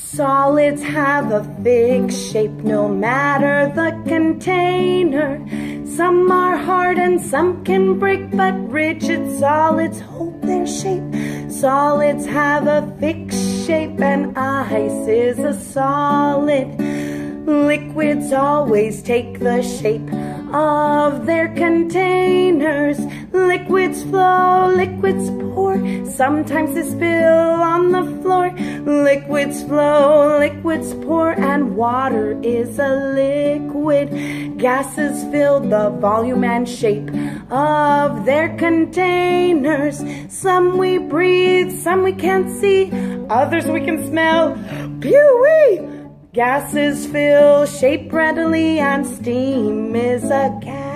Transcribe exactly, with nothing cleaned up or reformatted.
Solids have a fixed shape no matter the container. Some are hard and some can break, but rigid solids hold their shape. Solids have a fixed shape and ice is a solid. Liquids always take the shape of their containers. Liquids flow, liquids pour, sometimes they spill on the floor. Liquids flow, liquids pour, and water is a liquid. Gases fill the volume and shape of their containers. Some we breathe, some we can't see, others we can smell. Pew-wee! Gases fill shape readily, and steam is a gas.